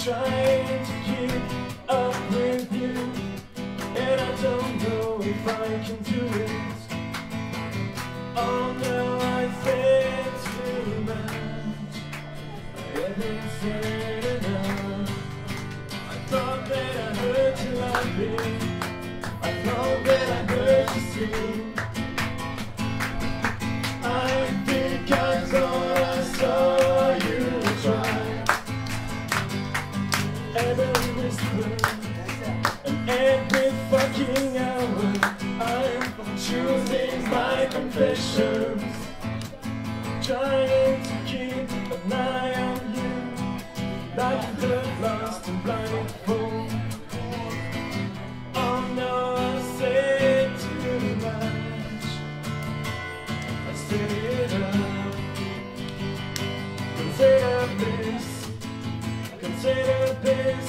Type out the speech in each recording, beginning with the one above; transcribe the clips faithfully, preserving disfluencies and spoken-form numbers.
trying to keep up with you, and I don't know if I can do it. Oh no, I said too much. I haven't said enough. I thought that I heard you laughing. I thought that I heard you sing. I think I thought I saw you try. Every whisper and every fucking hour, I'm choosing my confessions, trying to keep an eye on you, like the lost and blindfold. Oh no, I said too much. I said it up. Consider this. Consider this.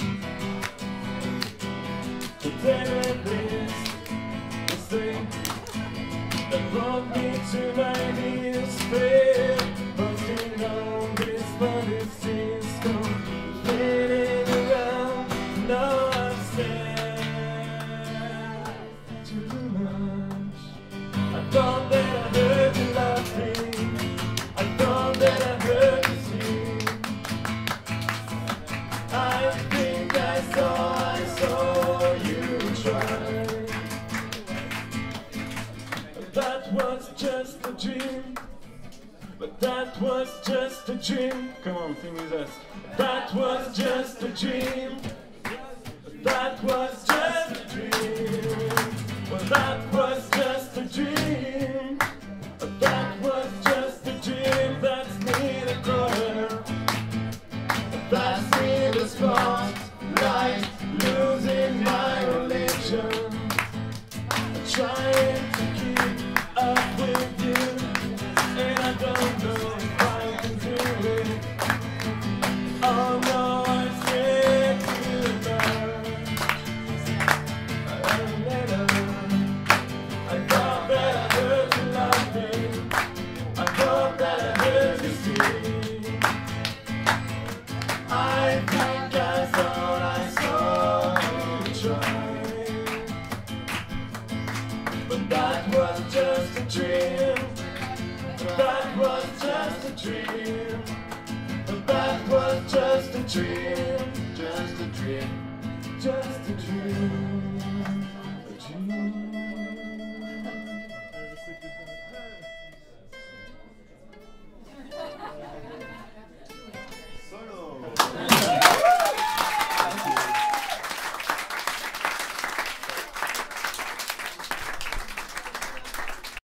Consider this. This thing that brought me to my knees. Fail, busting on this funny Cisco, spinning around. No, I've said too much. I thought that I heard you laughing. I thought that I heard you sing. I think I saw, I saw you try. But that was just a dream. But that was just a dream. Come on, sing with us. That was just a dream. That was just a dream. Well, that was just a dream. That was just a dream. That's me, the corner. That's me, the spotlight, losing my religion, trying to keep up with you, and I don't know if I can do it. Oh no, I said too much. I let her. I thought that I heard you laughing. I thought that I heard you sing. I think I thought I saw you try. But that was just a dream. That was just a dream. But that was just a dream. Just a dream. Just a dream. A dream.